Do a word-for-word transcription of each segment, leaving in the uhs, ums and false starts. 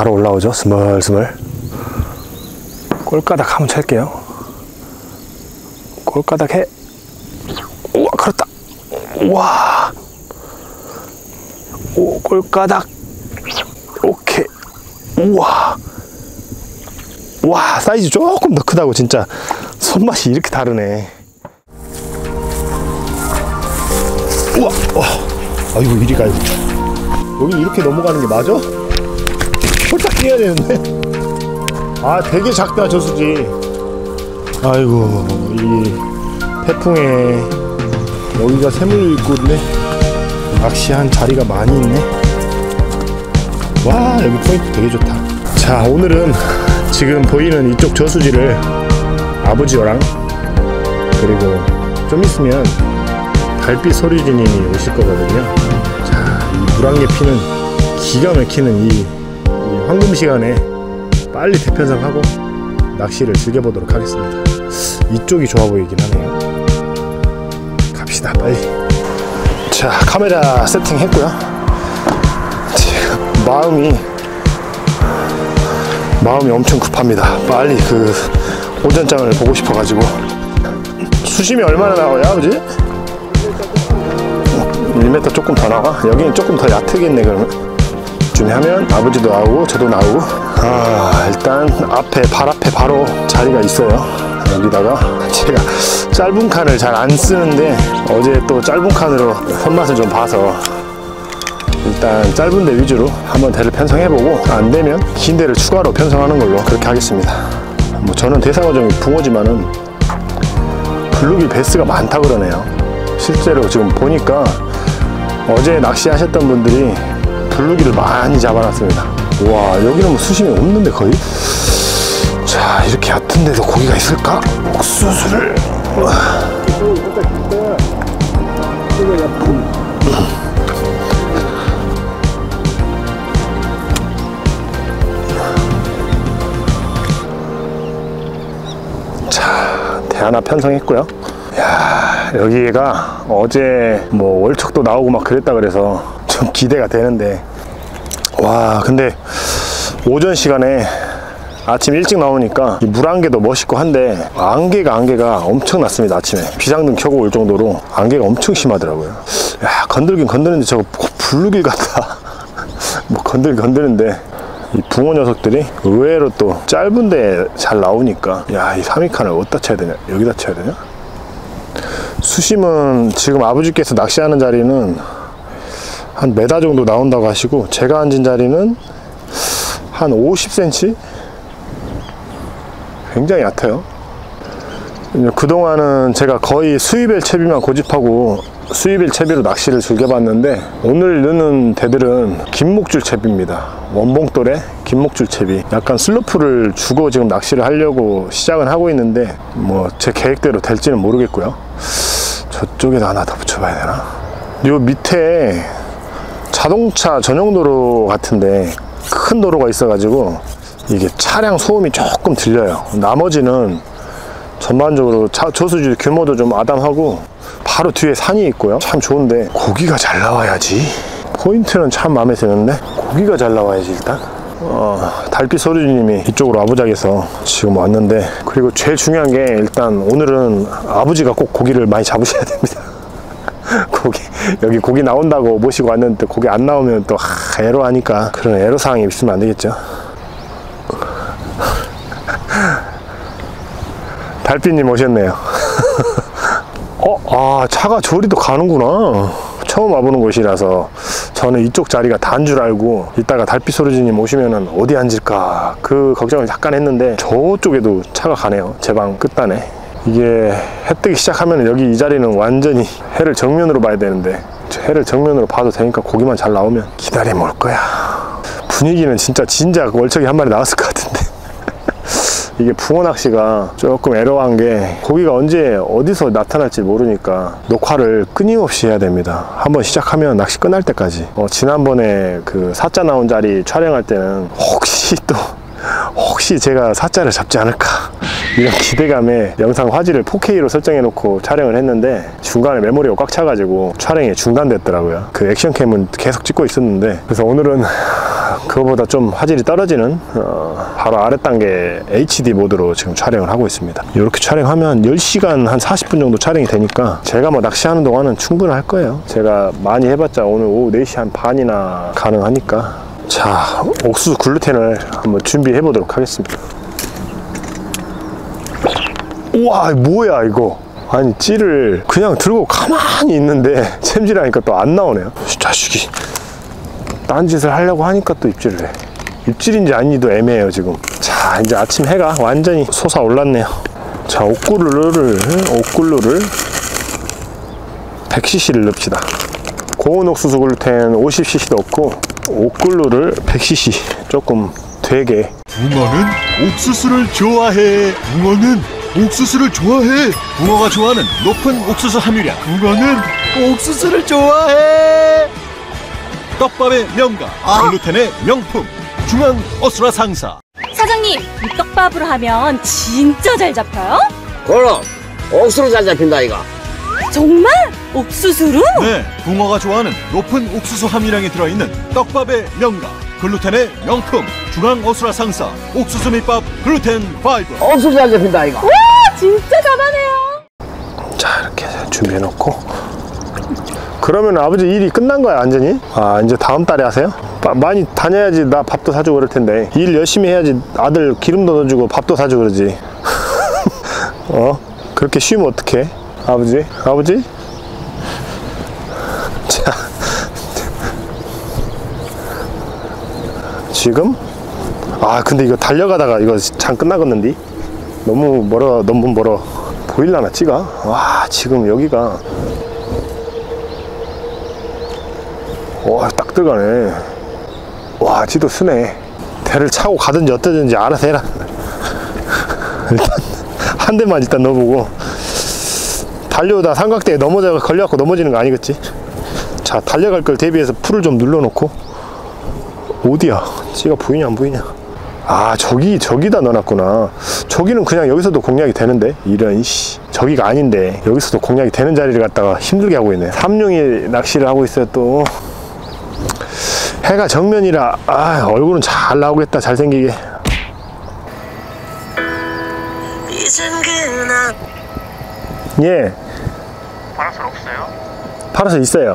바로 올라오죠. 스멀스멀. 꼴가닥 한번 찰게요. 꼴가닥 해. 우와, 걸었다. 우와. 오, 꼴가닥. 오케이. 우와. 와, 사이즈 조금 더 크다고. 진짜 손맛이 이렇게 다르네. 우와. 와. 아이고, 이리 가요. 여기 이렇게 넘어가는 게 맞아? 홀딱 뛰어야 되는데. 아, 되게 작다 저수지. 아이고, 이 태풍에 여기가 새물일꾼네. 낚시한 자리가 많이 있네. 와, 여기 포인트 되게 좋다. 자, 오늘은 지금 보이는 이쪽 저수지를 아버지랑 그리고 좀 있으면 달빛 소리지님이 오실 거거든요. 자, 이 물안개 피는 기가 막히는 이, 이 황금 시간에 빨리 대편성하고 낚시를 즐겨보도록 하겠습니다. 이쪽이 좋아 보이긴 하네요. 갑시다, 빨리. 자, 카메라 세팅 했고요. 지금 마음이 마음이 엄청 급합니다. 빨리 그 오전장을 보고 싶어가지고. 수심이 얼마나 나와요, 아버지? 일 미터 조금 더 나와? 여기는 조금 더 얕겠네. 그러면 쯤에 하면 아버지도 나오고 저도 나오고. 아, 일단 앞에 발 앞에 바로 자리가 있어요. 여기다가 제가 짧은 칸을 잘 안 쓰는데 어제 또 짧은 칸으로 손맛을 좀 봐서 일단 짧은 데 위주로 한번 대를 편성해보고, 안 되면 긴 데를 추가로 편성하는 걸로 그렇게 하겠습니다. 뭐 저는 대상어종이 붕어지만은 블루길 베스가 많다 그러네요. 실제로 지금 보니까 어제 낚시하셨던 분들이 블루길을 많이 잡아놨습니다. 와, 여기는 뭐 수심이 없는데 거의? 자, 이렇게 얕은데도 고기가 있을까? 옥수수를 자, 대 하나 편성했고요. 야, 여기가 어제 뭐 월척도 나오고 막 그랬다 그래서 좀 기대가 되는데, 와, 근데 오전 시간에 아침 일찍 나오니까 이 물안개도 멋있고 한데 안개가 안개가 엄청 났습니다. 아침에 비상등 켜고 올 정도로 안개가 엄청 심하더라고요. 야, 건들긴 건드는데 저거 블루길 같다. 뭐 건들긴 건드는데 이 붕어 녀석들이 의외로 또 짧은데 잘 나오니까, 야, 이 삼 위 칸을 어디다 쳐야 되냐, 여기다 쳐야 되냐. 수심은 지금 아버지께서 낚시하는 자리는 한 메다 정도 나온다고 하시고, 제가 앉은 자리는 한 오십 센티미터? 굉장히 얕아요. 그동안은 제가 거의 수입일 채비만 고집하고 수입일 채비로 낚시를 즐겨봤는데, 오늘 넣는 대들은 긴목줄 채비입니다. 원봉돌에 긴목줄 채비. 약간 슬로프를 주고 지금 낚시를 하려고 시작은 하고 있는데 뭐 제 계획대로 될지는 모르겠고요. 저쪽에도 하나 더 붙여봐야 되나? 요 밑에 자동차 전용 도로 같은데 큰 도로가 있어가지고 이게 차량 소음이 조금 들려요. 나머지는 전반적으로 차, 저수지 규모도 좀 아담하고 바로 뒤에 산이 있고요. 참 좋은데 고기가 잘 나와야지. 포인트는 참 마음에 드는데 고기가 잘 나와야지. 일단 어, 달빛 소리주님이 이쪽으로 아부작에서 지금 왔는데, 그리고 제일 중요한 게 일단 오늘은 아버지가 꼭 고기를 많이 잡으셔야 됩니다. 고기, 여기 고기 나온다고 모시고 왔는데 고기 안 나오면 또 하, 애로하니까 그런 애로사항이 있으면 안 되겠죠. 달빛님 오셨네요. 어? 아, 차가 저리도 가는구나. 처음 와보는 곳이라서 저는 이쪽 자리가 단 줄 알고 이따가 달빛 소리지님 오시면은 어디 앉을까 그 걱정을 잠깐 했는데 저쪽에도 차가 가네요. 제 방 끝단에. 이게 해 뜨기 시작하면 여기 이 자리는 완전히 해를 정면으로 봐야 되는데 해를 정면으로 봐도 되니까 고기만 잘 나오면 기다리면 올 거야. 분위기는 진짜 진작 월척이 한 마리 나왔을 것 같은데 이게 붕어 낚시가 조금 애로한 게 고기가 언제 어디서 나타날지 모르니까 녹화를 끊임없이 해야 됩니다. 한번 시작하면 낚시 끝날 때까지. 어, 지난번에 그 사자 나온 자리 촬영할 때는 혹시 또 혹시 제가 사자를 잡지 않을까 이런 기대감에 영상 화질을 포케이로 설정해 놓고 촬영을 했는데 중간에 메모리가 꽉 차가지고 촬영이 중단됐더라고요. 그 액션캠은 계속 찍고 있었는데, 그래서 오늘은 그거보다 좀 화질이 떨어지는 어, 바로 아래 단계 에이치디 모드로 지금 촬영을 하고 있습니다. 이렇게 촬영하면 열 시간 한 사십 분 정도 촬영이 되니까 제가 뭐 낚시하는 동안은 충분할 거예요. 제가 많이 해봤자 오늘 오후 네 시 한 반이나 가능하니까. 자, 옥수수 글루텐을 한번 준비해 보도록 하겠습니다. 우와, 뭐야 이거. 아니, 찌를 그냥 들고 가만히 있는데 챔질하니까 또 안 나오네요. 이 자식이 딴짓을 하려고 하니까 또 입질을 해. 입질인지 아닌지도 애매해요 지금. 자, 이제 아침 해가 완전히 솟아올랐네요. 자, 옥굴루를 옥굴루를 백 씨씨를 넣읍시다. 고온 옥수수 글루텐 오십 씨씨 넣고 옥굴루를 백 씨씨 조금 되게. 붕어는 옥수수를 좋아해. 붕어는 옥수수를 좋아해. 붕어가 좋아하는 높은 옥수수 함유량. 붕어는 옥수수를 좋아해. 떡밥의 명가, 아. 글루텐의 명품, 중앙 어수라 상사. 사장님, 이 떡밥으로 하면 진짜 잘 잡혀요? 그럼 옥수수로 잘 잡힌다 이거. 정말? 옥수수로? 네, 붕어가 좋아하는 높은 옥수수 함유량이 들어있는 떡밥의 명가, 글루텐의 명품, 중앙 어수라 상사, 옥수수 밑밥 글루텐 파이브. 옥수수 잘 잡힌다 이거. 와, 진짜 잘하네요. 자, 이렇게 준비해 놓고. 그러면 아버지 일이 끝난 거야 완전히? 아, 이제 다음 달에 하세요? 빠, 많이 다녀야지 나 밥도 사주고 그럴 텐데. 일 열심히 해야지 아들 기름도 넣어주고 밥도 사주고 그러지. 어? 그렇게 쉬면 어떡해? 아버지? 아버지? 자, 지금? 아, 근데 이거 달려가다가 이거 장 끝나겠는데? 너무 멀어, 너무 멀어. 보일라나 찍어? 와, 지금 여기가 와, 딱 들어가네. 와, 지도 쓰네. 대를 차고 가든지 어떠든지 알아서 해라. 일단 한 대만 일단 넣어보고. 달려오다 삼각대에 넘어져 걸려갖고 넘어지는 거 아니겠지? 자, 달려갈 걸 대비해서 풀을 좀 눌러놓고. 어디야? 찌가 보이냐 안 보이냐? 아, 저기 저기다 넣어놨구나. 저기는 그냥 여기서도 공략이 되는데. 이런 씨, 저기가 아닌데 여기서도 공략이 되는 자리를 갖다가 힘들게 하고 있네. 삼룡이 낚시를 하고 있어요 또. 해가 정면이라 아, 얼굴은 잘 나오겠다. 잘생기게. 예. 파라솔 없어요? 파라솔 있어요.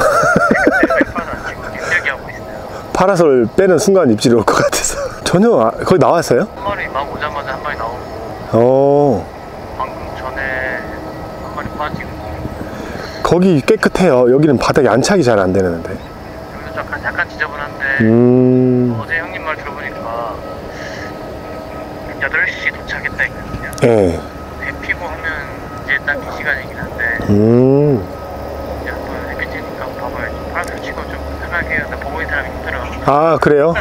파라솔 빼는 순간 입질이 올 것 같아서. 전혀 아, 거기 나왔어요? 한 마리 막 오자마자 한 마리 나오고. 어. 방금 전에 한 마리 빠지고. 거기 깨끗해요. 여기는 바닥이 안착이 잘 안 되는데. 여기도 약간 약간 지저분한데. 음. 어제 형님 말 들어보니까 여덟 시 도착했다 했거든요. 예. 배 피고 하면 이제 딱 이 시간이긴 한데. 음. 이제 한번 햇빛 쬐니까 봐봐야지. 파라솔 치고 좀 편하게 해서 보고 있는 사람이 힘들어. 아, 그래요?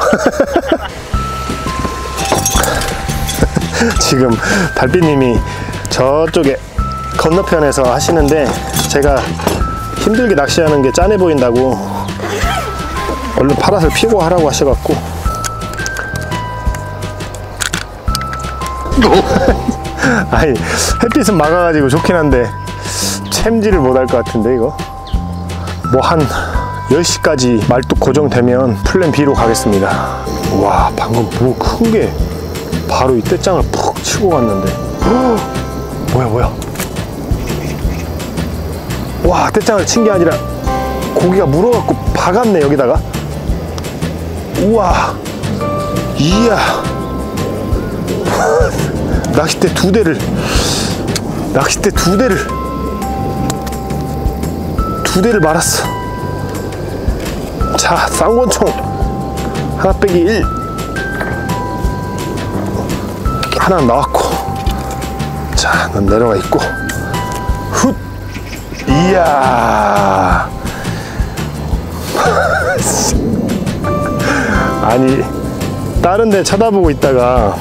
지금 달빛님이 저쪽에 건너편에서 하시는데 제가 힘들게 낚시하는 게 짠해 보인다고 얼른 파라솔 피고 하라고 하셔갖고. 아니, 햇빛은 막아가지고 좋긴 한데 챔질을 못할 것 같은데 이거. 뭐 한 열 시까지 말뚝 고정되면 플랜 B로 가겠습니다. 와, 방금 뭐 큰 게 바로 이 떼장을 푹 치고 갔는데. 허! 뭐야 뭐야. 와, 떼장을 친 게 아니라 고기가 물어갖고 박았네 여기다가. 우와, 이야. 낚싯대 두 대를 낚싯대 두 대를 두 대를 말았어. 자, 쌍권총 하나 빼기 일. 하나 나왔고. 자, 넌 내려가 있고. 훗. 이야. 아니, 다른 데 쳐다보고 있다가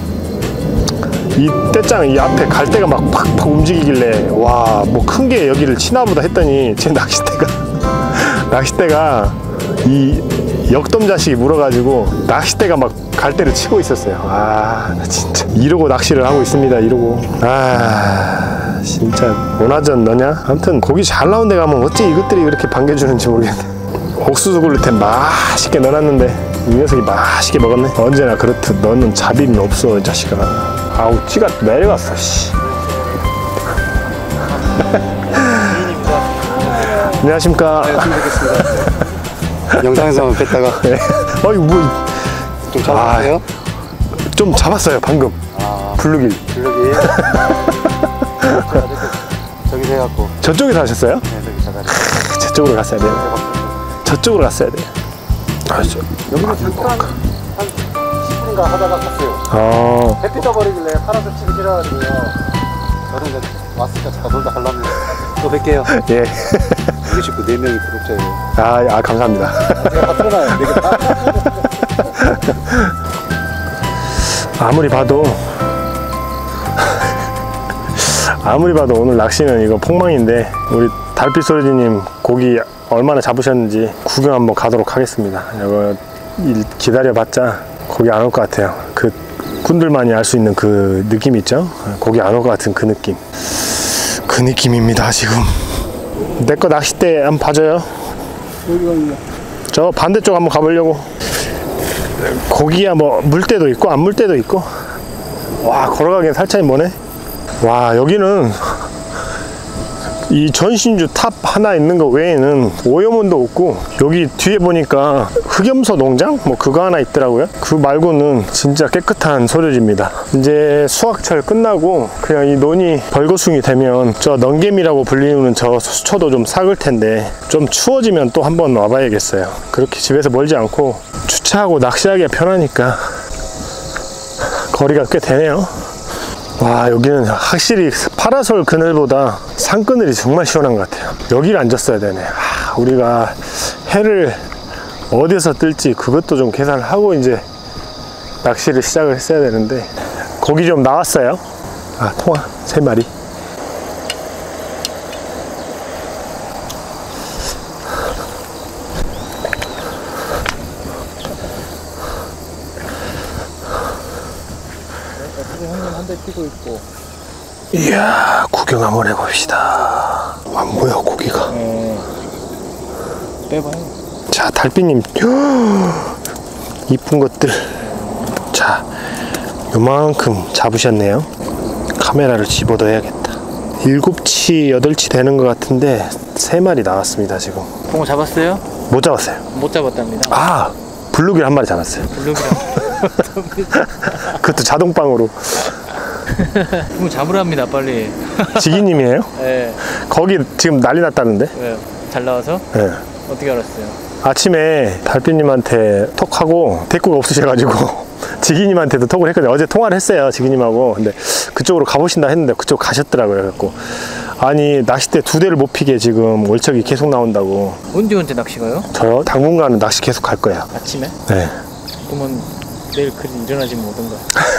이 떼짱 이 앞에 갈대가 막 팍팍 움직이길래 와, 뭐 큰 게 여기를 치나보다 했더니 제 낚싯대가 낚싯대가 이 역돔 자식이 물어가지고 낚싯대가 막 갈대를 치고 있었어요. 아, 나 진짜 이러고 낚시를 하고 있습니다. 이러고. 아, 진짜 모나전 너냐? 아무튼 고기 잘 나온 데 가면 어째 이것들이 그렇게 반겨주는지 모르겠네. 옥수수 글루텐 맛있게 넣어놨는데 이 녀석이 맛있게 먹었네. 언제나 그렇듯 너는 자비는 없어 이 자식아. 아우 찌가 내려갔어 씨. 안녕하십니까. 영상에서 뵀다가 네. 어이 뭐 좀 잡았어요? 좀 잡았어요 방금. 아, 블루길. 블루길. 저기 해갖고. 저쪽에 사셨어요? 네, 저기 사다리. 저쪽으로 갔어야 돼요. 저쪽으로 갔어야 돼요. 아, 저, 여기는 잠깐 한 십 분인가 하다가 갔어요. 아, 햇빛 떠버리길래 파란색 치기 싫어가지고요. 저는 이제 왔으니까 잠깐 놀다 가려면 또 뵐게요. 예. 우리 식구 네 명이 구독자예요. 아, 아 감사합니다. 제가 다 틀어놔요. 네 개 다. 아무리 봐도 아무리 봐도 오늘 낚시는 이거 폭망인데 우리 달빛 소리지님 고기 얼마나 잡으셨는지 구경 한번 가도록 하겠습니다. 이거 기다려봤자 고기 안 올 것 같아요. 그 꾼들만이 알 수 있는 그 느낌 있죠? 고기 안 올 것 같은 그 느낌. 그 느낌입니다 지금. 내 거 낚싯대 한번 봐줘요. 저 반대쪽 한번 가보려고. 고기야 뭐 물때도 있고 안 물때도 있고. 와 걸어가기엔 살짝이 머네. 와 여기는 이 전신주 탑 하나 있는 거 외에는 오염원도 없고, 여기 뒤에 보니까 흑염소 농장? 뭐 그거 하나 있더라고요. 그 말고는 진짜 깨끗한 소류지입니다. 이제 수확철 끝나고 그냥 이 논이 벌거숭이 되면 저 넝개미라고 불리는 저 수초도 좀 삭을 텐데, 좀 추워지면 또 한번 와봐야겠어요. 그렇게 집에서 멀지 않고 주차하고 낚시하기가 편하니까 거리가 꽤 되네요. 와 여기는 확실히 파라솔 그늘보다 산 그늘이 정말 시원한 것 같아요. 여기를 앉았어야 되네. 아, 우리가 해를 어디서 뜰지 그것도 좀 계산을 하고 이제 낚시를 시작을 했어야 되는데. 고기 좀 나왔어요. 아 통화 세 마리. 이야 구경 한번 해봅시다. 안 보여 고기가. 네. 빼봐요. 자 달빛님 이쁜 것들. 자 요만큼 잡으셨네요. 카메라를 집어넣어야겠다. 일곱치 여덟치 되는 것 같은데 세 마리 나왔습니다. 지금 붕어 잡았어요? 못 잡았어요. 못 잡았답니다. 아 블루길 한 마리 잡았어요. 블루기랑 그것도 자동빵으로. 붕어 잡으랍니다 빨리. 지기님이에요? 예, 거기 지금 난리 났다는데. 왜요? 잘 나와서? 네. 어떻게 알았어요? 아침에 달빛님한테 톡하고 대꾸가 없으셔가지고 지기님한테도 톡을 했거든요. 어제 통화를 했어요 지기님하고. 근데 그쪽으로 가보신다 했는데 그쪽 가셨더라고요. 그래갖고 아니 낚싯대 두 대를 못 피게 지금 월척이 계속 나온다고. 언제 언제 낚시 가요? 저 당분간은 낚시 계속 갈 거예요. 아침에? 네. 그러면 내일 그리 일어나지 못한가?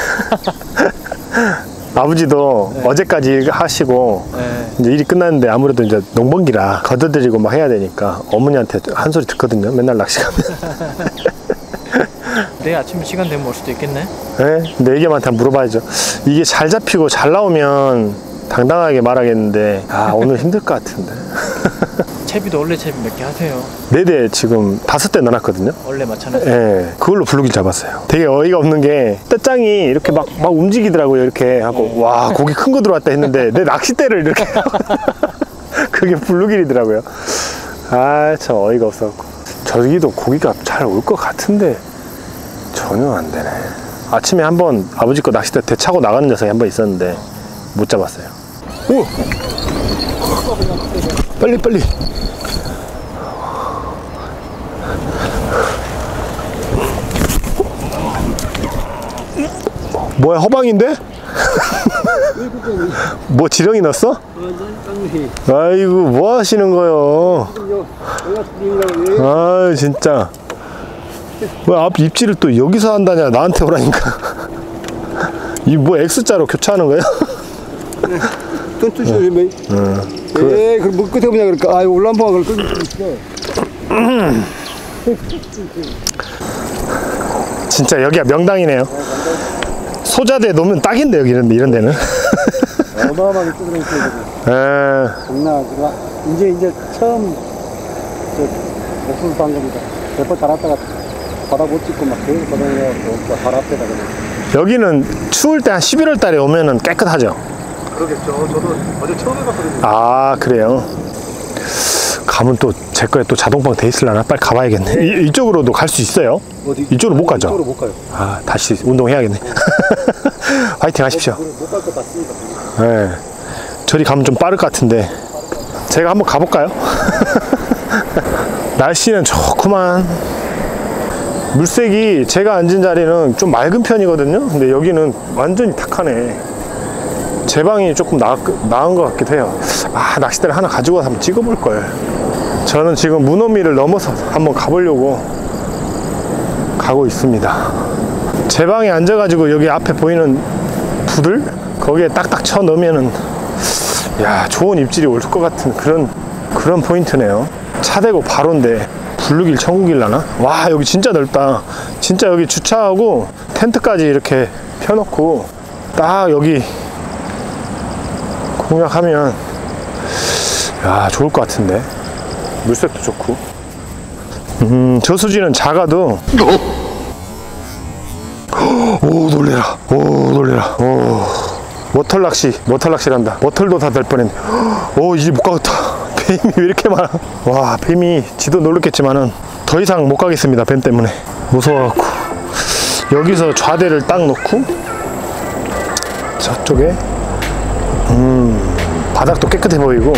아버지도 네. 어제까지 일 하시고 네. 이제 일이 끝났는데 아무래도 이제 농번기라 걷어들이고 막 해야 되니까 어머니한테 한 소리 듣거든요. 맨날 낚시 가면. 내일 아침에 시간 되면 올 수도 있겠네? 네, 내 얘기한테 한번 물어봐야죠. 이게 잘 잡히고 잘 나오면 당당하게 말하겠는데 아 오늘 힘들 것 같은데. 채비도 원래 채비 몇 개 하세요? 네 대 지금 다섯 대 넣어놨거든요. 원래 맞춰놨어요? 예, 그걸로 블루길 잡았어요. 되게 어이가 없는 게 떼짱이 이렇게 막, 막 움직이더라고요. 이렇게 하고 와 고기 큰 거 들어왔다 했는데 내 낚싯대를 이렇게 그게 블루길이더라고요. 아 참 어이가 없어갖고. 저기도 고기가 잘 올 것 같은데 전혀 안 되네. 아침에 한번 아버지 거 낚싯대 대차고 나가는 녀석이 한 번 있었는데 못 잡았어요. 오! 빨리 빨리. 뭐야 허방인데? 뭐 지렁이 넣었어? 아이고 뭐 하시는 거요? 아유 진짜 왜 앞 입질을 또 여기서 한다냐. 나한테 오라니까. 이 뭐 X자로 교차하는 거야? 돈 주시면 예, 그럼 뭐 끝에 보냐 그럴까? 아유 올라한번 그걸 끊을 수 있어. 진짜 여기가 명당이네요. 소자대 놓으면 딱인데 여기 이런, 이런 데는. 어마어마하게 뜯어져 있어요. 에, 장난 아니라 이제 이제 처음 저 옥수수 반 겁니다. 몇 번 달았다가 바다 못 찍고 막 계속 바다에 발 앞에다 그냥. 여기는 추울 때 한 십일월 달에 오면은 깨끗하죠? 그러겠죠. 저도 어제 처음 해봤거든요. 아, 그래요? 가면 또 제 거에 또 자동방 돼 있으려나? 빨리 가봐야겠네. 이, 이쪽으로도 갈 수 있어요? 어디? 이쪽으로 못 가죠? 이쪽으로 못 가요. 아, 다시 운동해야겠네. 화이팅 하십시오. 못 갈 것 같습니다. 네. 저리 가면 좀 빠를 것 같은데 제가 한번 가볼까요? 날씨는 좋구만. 물색이 제가 앉은 자리는 좀 맑은 편이거든요. 근데 여기는 완전히 탁하네. 제 방이 조금 나, 나은 것 같기도 해요. 아, 낚싯대를 하나 가지고 와서 한번 찍어볼 걸. 저는 지금 문어미를 넘어서 한번 가보려고 가고 있습니다. 제 방에 앉아가지고 여기 앞에 보이는 부들 거기에 딱딱 쳐 넣으면은 야, 좋은 입질이 올 것 같은 그런 그런 포인트네요. 차 대고 바로인데 블루길 천국일라나? 와, 여기 진짜 넓다. 진짜 여기 주차하고 텐트까지 이렇게 펴놓고 딱 여기 공략하면 야, 좋을 것 같은데. 물색도 좋고. 음, 저수지는 작아도 오, 놀래라. 오, 놀래라. 오. 모털 낚시, 모털 낚시란다. 모털도 다 될 뻔했네. 오, 이제 못 가겠다. 뱀이 왜 이렇게 많아? 와, 뱀이 지도 놀랬겠지만은 더 이상 못 가겠습니다. 뱀 때문에 무서워갖고. 여기서 좌대를 딱 놓고 저쪽에 음, 바닥도 깨끗해 보이고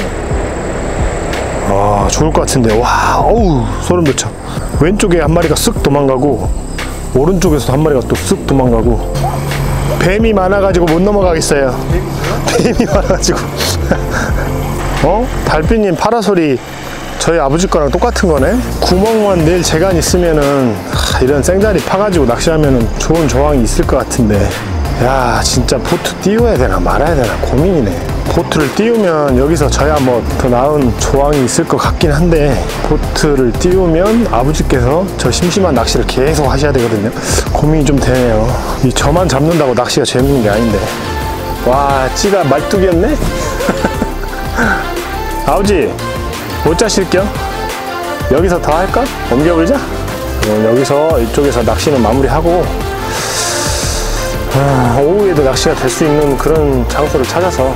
아, 좋을 것 같은데. 와, 어우, 소름 돋쳐. 왼쪽에 한 마리가 쓱 도망가고 오른쪽에서 한 마리가 또 쓱 도망가고. 뱀이 많아가지고 못 넘어가겠어요. 뱀이 많아가지고. 어? 달빛님 파라솔이 저희 아버지 거랑 똑같은 거네? 구멍만 내일 재간 있으면은 하, 이런 생자리 파가지고 낚시하면은 좋은 조항이 있을 것 같은데. 야, 진짜 보트 띄워야 되나 말아야 되나 고민이네. 보트를 띄우면 여기서 저야 뭐 더 나은 조항이 있을 것 같긴 한데 보트를 띄우면 아버지께서 저 심심한 낚시를 계속 하셔야 되거든요. 고민이 좀 되네요. 이 저만 잡는다고 낚시가 재밌는 게 아닌데. 와, 찌가 말뚝이었네? 아버지, 못 자실겨? 여기서 더 할까? 옮겨보자. 어, 여기서 이쪽에서 낚시는 마무리하고 아, 오후에도 낚시가 될 수 있는 그런 장소를 찾아서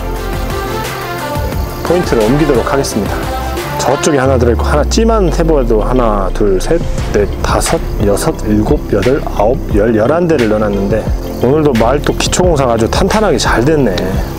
포인트를 옮기도록 하겠습니다. 저쪽에 하나 들어있고 하나 찌만 해보아도 하나 둘 셋 넷 다섯 여섯 일곱 여덟 아홉 열 열한 대를 넣어놨는데 오늘도 마을 또 기초공사가 아주 탄탄하게 잘 됐네.